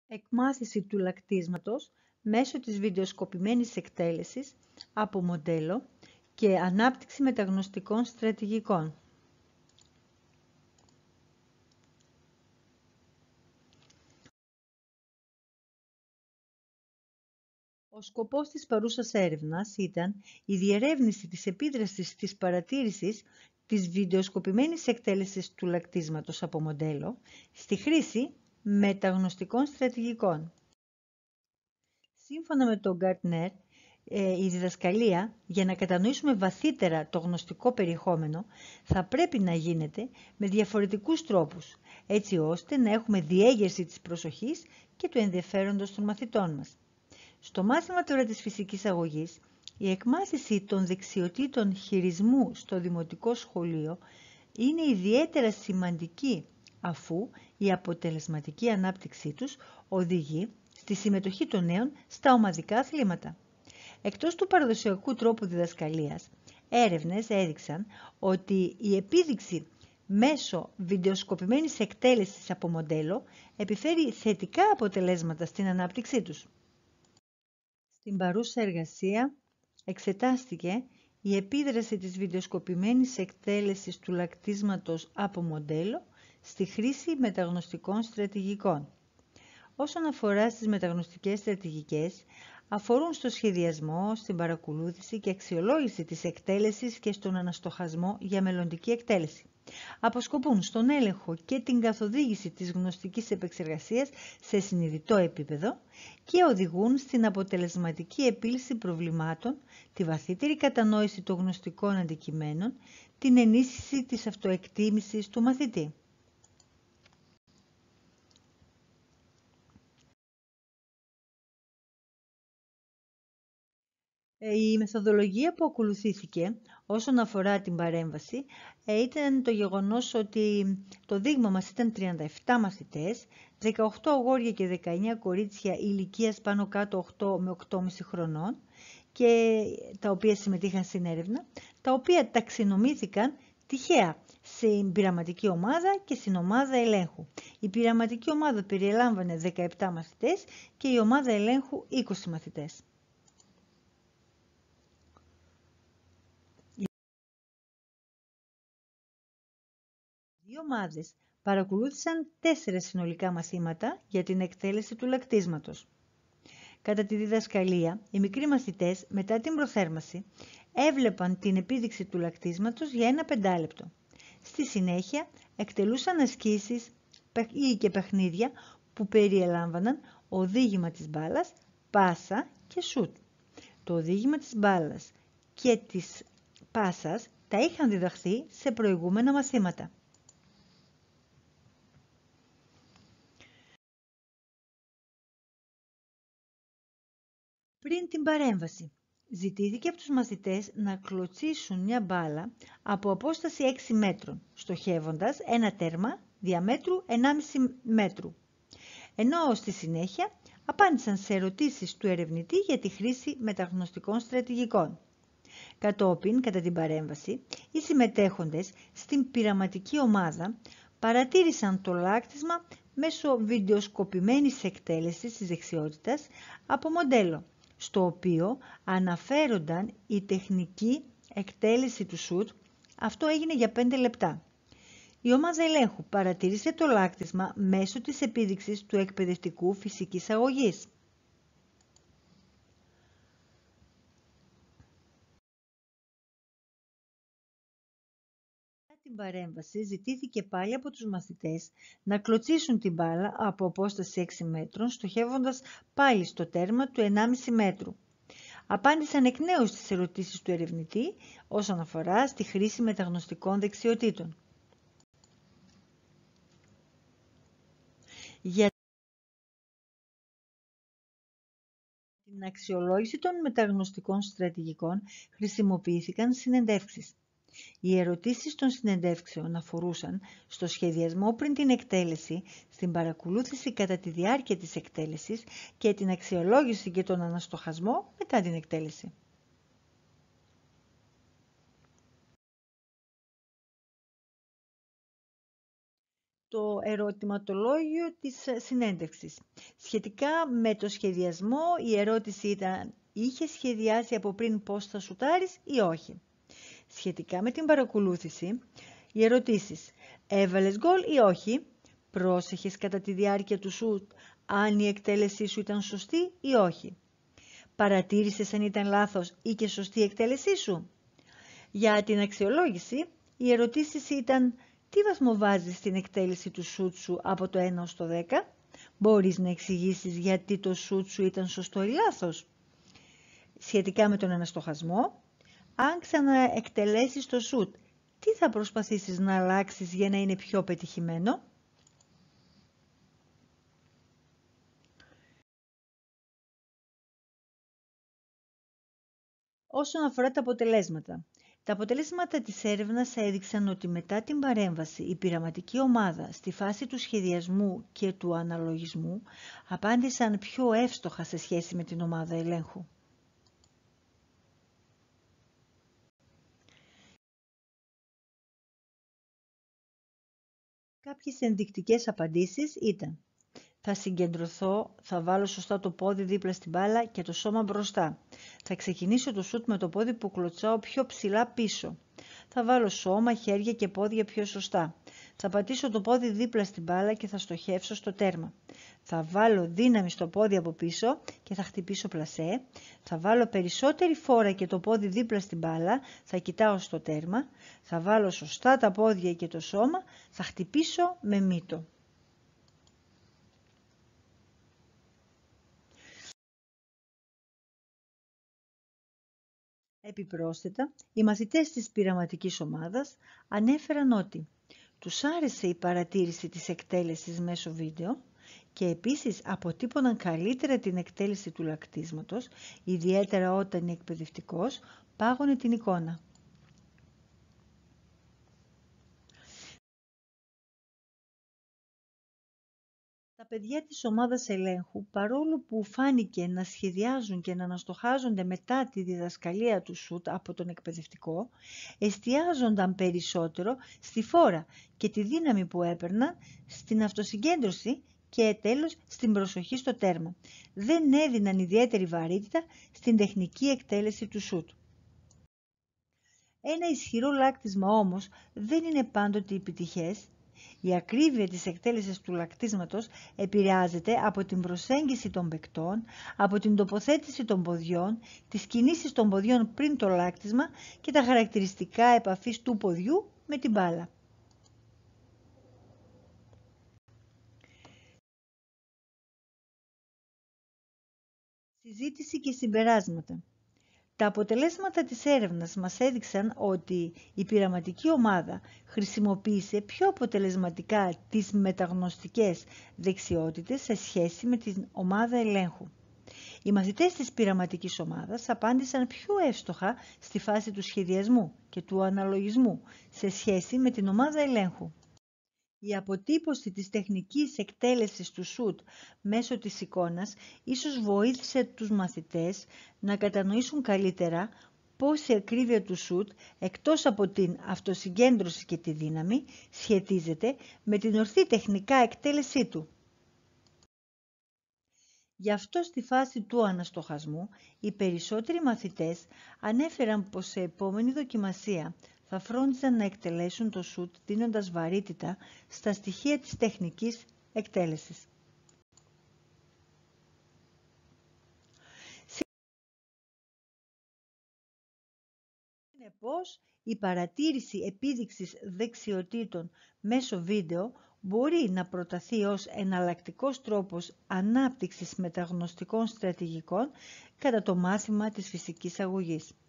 Εκμάθηση του λακτίσματος μέσω της βιντεοσκοπημένης εκτέλεσης από μοντέλο και ανάπτυξη μεταγνωστικών στρατηγικών. Ο σκοπός της παρούσας έρευνας ήταν η διερεύνηση της επίδρασης της παρατήρησης της βιντεοσκοπημένης εκτέλεσης του λακτίσματος από μοντέλο στη χρήση μεταγνωστικών στρατηγικών. Σύμφωνα με τον Γκάρτνερ, η διδασκαλία, για να κατανοήσουμε βαθύτερα το γνωστικό περιεχόμενο, θα πρέπει να γίνεται με διαφορετικούς τρόπους, έτσι ώστε να έχουμε διέγερση της προσοχής και του ενδιαφέροντος των μαθητών μας. Στο μάθημα τώρα της φυσικής αγωγής, η εκμάθηση των δεξιοτήτων χειρισμού στο δημοτικό σχολείο είναι ιδιαίτερα σημαντική, αφού η αποτελεσματική ανάπτυξή τους οδηγεί στη συμμετοχή των νέων στα ομαδικά αθλήματα. Εκτός του παραδοσιακού τρόπου διδασκαλίας, έρευνες έδειξαν ότι η επίδειξη μέσω βιντεοσκοπημένης εκτέλεσης από μοντέλο επιφέρει θετικά αποτελέσματα στην ανάπτυξή τους. Στην παρούσα εργασία εξετάστηκε η επίδραση της βιντεοσκοπημένης εκτέλεσης του λακτίσματος από μοντέλο στη χρήση μεταγνωστικών στρατηγικών. Όσον αφορά στις μεταγνωστικές στρατηγικές, αφορούν στο σχεδιασμό, στην παρακολούθηση και αξιολόγηση της εκτέλεσης και στον αναστοχασμό για μελλοντική εκτέλεση. Αποσκοπούν στον έλεγχο και την καθοδήγηση της γνωστικής επεξεργασίας σε συνειδητό επίπεδο και οδηγούν στην αποτελεσματική επίλυση προβλημάτων, τη βαθύτερη κατανόηση των γνωστικών αντικειμένων, την ενίσχυση της αυτοεκτίμησης του μαθητή. Η μεθοδολογία που ακολουθήθηκε όσον αφορά την παρέμβαση ήταν το γεγονός ότι το δείγμα μας ήταν 37 μαθητές, 18 αγόρια και 19 κορίτσια ηλικίας πάνω κάτω 8 με 8,5 χρονών, και τα οποία συμμετείχαν στην έρευνα, τα οποία ταξινομήθηκαν τυχαία στην πειραματική ομάδα και στην ομάδα ελέγχου. Η πειραματική ομάδα περιέλαμβανε 17 μαθητές και η ομάδα ελέγχου 20 μαθητές. Οι δύο ομάδες παρακολούθησαν 4 συνολικά μαθήματα για την εκτέλεση του λακτίσματος. Κατά τη διδασκαλία, οι μικροί μαθητές μετά την προθέρμανση έβλεπαν την επίδειξη του λακτίσματος για ένα 5 λεπτό. Στη συνέχεια εκτελούσαν ασκήσεις ή και παιχνίδια που περιελάμβαναν οδήγημα της μπάλας, πάσα και σουτ. Το οδήγημα της μπάλας και της πάσας τα είχαν διδαχθεί σε προηγούμενα μαθήματα. Πριν την παρέμβαση, ζητήθηκε από τους μαθητές να κλωτσίσουν μια μπάλα από απόσταση 6 μέτρων, στοχεύοντας ένα τέρμα διαμέτρου 1,5 μέτρου, ενώ στη συνέχεια απάντησαν σε ερωτήσεις του ερευνητή για τη χρήση μεταγνωστικών στρατηγικών. Κατόπιν, κατά την παρέμβαση, οι συμμετέχοντες στην πειραματική ομάδα παρατήρησαν το λάκτισμα μέσω βιντεοσκοπημένης εκτέλεσης της δεξιότητας από μοντέλο, στο οποίο αναφέρονταν η τεχνική εκτέλεση του σουτ. Αυτό έγινε για 5 λεπτά. Η ομάδα ελέγχου παρατήρησε το λάκτισμα μέσω της επίδειξης του εκπαιδευτικού φυσικής αγωγής. Την παρέμβαση ζητήθηκε πάλι από τους μαθητές να κλωτσίσουν την μπάλα από απόσταση 6 μέτρων, στοχεύοντας πάλι στο τέρμα του 1,5 μέτρου. Απάντησαν εκ νέου στις ερωτήσεις του ερευνητή όσον αφορά στη χρήση μεταγνωστικών δεξιοτήτων. Για την αξιολόγηση των μεταγνωστικών στρατηγικών χρησιμοποιήθηκαν συνεντεύξεις. Οι ερωτήσεις των συνεντεύξεων αφορούσαν στο σχεδιασμό πριν την εκτέλεση, στην παρακολούθηση κατά τη διάρκεια της εκτέλεσης και την αξιολόγηση και τον αναστοχασμό μετά την εκτέλεση. στο ερωτηματολόγιο της συνέντευξης. Σχετικά με το σχεδιασμό, η ερώτηση ήταν: είχε σχεδιάσει από πριν πώς θα σουτάρεις ή όχι? Σχετικά με την παρακολούθηση, οι ερωτήσεις: έβαλες γκολ ή όχι? Πρόσεχες κατά τη διάρκεια του σουτ αν η εκτέλεσή σου ήταν σωστή ή όχι? Παρατήρησες αν ήταν λάθος ή και σωστή η εκτέλεσή σου? Για την αξιολόγηση, οι ερωτήσεις ήταν: τι βαθμό βάζεις στην εκτέλεση του σουτ σου από το 1 ως το 10? Μπορείς να εξηγήσεις γιατί το σουτ σου ήταν σωστό ή λάθος? Σχετικά με τον αναστοχασμό, αν ξαναεκτελέσεις το σουτ, τι θα προσπαθήσεις να αλλάξεις για να είναι πιο πετυχημένο? Όσον αφορά τα αποτελέσματα. Τα αποτελέσματα της έρευνας έδειξαν ότι μετά την παρέμβαση η πειραματική ομάδα στη φάση του σχεδιασμού και του αναλογισμού απάντησαν πιο εύστοχα σε σχέση με την ομάδα ελέγχου. Κάποιες ενδεικτικές απαντήσεις ήταν: θα συγκεντρωθώ, θα βάλω σωστά το πόδι δίπλα στην μπάλα και το σώμα μπροστά. Θα ξεκινήσω το σουτ με το πόδι που κλωτσάω πιο ψηλά πίσω. Θα βάλω σώμα, χέρια και πόδια πιο σωστά. Θα πατήσω το πόδι δίπλα στην μπάλα και θα στοχεύσω στο τέρμα. Θα βάλω δύναμη στο πόδι από πίσω και θα χτυπήσω πλασέ. Θα βάλω περισσότερη φόρα και το πόδι δίπλα στην μπάλα, θα κοιτάω στο τέρμα. Θα βάλω σωστά τα πόδια και το σώμα, θα χτυπήσω με μύτο. Επιπρόσθετα, οι μαθητές της πειραματικής ομάδας ανέφεραν ότι τους άρεσε η παρατήρηση της εκτέλεσης μέσω βίντεο και επίσης αποτύπωναν καλύτερα την εκτέλεση του λακτίσματος, ιδιαίτερα όταν η εκπαιδευτικός πάγωνε την εικόνα. Τα παιδιά της ομάδας ελέγχου, παρόλο που φάνηκε να σχεδιάζουν και να αναστοχάζονται μετά τη διδασκαλία του σουτ από τον εκπαιδευτικό, εστιάζονταν περισσότερο στη φόρα και τη δύναμη που έπαιρναν, στην αυτοσυγκέντρωση και τέλος στην προσοχή στο τέρμα. Δεν έδιναν ιδιαίτερη βαρύτητα στην τεχνική εκτέλεση του σουτ. Ένα ισχυρό λάκτισμα όμως δεν είναι πάντοτε επιτυχές. Η ακρίβεια της εκτέλεσης του λακτίσματος επηρεάζεται από την προσέγγιση των παικτών, από την τοποθέτηση των ποδιών, τις κινήσεις των ποδιών πριν το λάκτισμα και τα χαρακτηριστικά επαφής του ποδιού με την μπάλα. Συζήτηση και συμπεράσματα. Τα αποτελέσματα της έρευνας μας έδειξαν ότι η πειραματική ομάδα χρησιμοποίησε πιο αποτελεσματικά τις μεταγνωστικές δεξιότητες σε σχέση με την ομάδα ελέγχου. Οι μαθητές της πειραματικής ομάδας απάντησαν πιο εύστοχα στη φάση του σχεδιασμού και του αναλογισμού σε σχέση με την ομάδα ελέγχου. Η αποτύπωση της τεχνικής εκτέλεσης του σουτ μέσω της εικόνας ίσως βοήθησε τους μαθητές να κατανοήσουν καλύτερα πώς η ακρίβεια του σουτ, εκτός από την αυτοσυγκέντρωση και τη δύναμη, σχετίζεται με την ορθή τεχνικά εκτέλεσή του. Γι' αυτό στη φάση του αναστοχασμού, οι περισσότεροι μαθητές ανέφεραν πως σε επόμενη δοκιμασία θα φρόντιζαν να εκτελέσουν το σουτ δίνοντας βαρύτητα στα στοιχεία της τεχνικής εκτέλεσης. Συνεπώς, η παρατήρηση επίδειξης δεξιοτήτων μέσω βίντεο μπορεί να προταθεί ως εναλλακτικός τρόπος ανάπτυξης μεταγνωστικών στρατηγικών κατά το μάθημα της φυσικής αγωγής.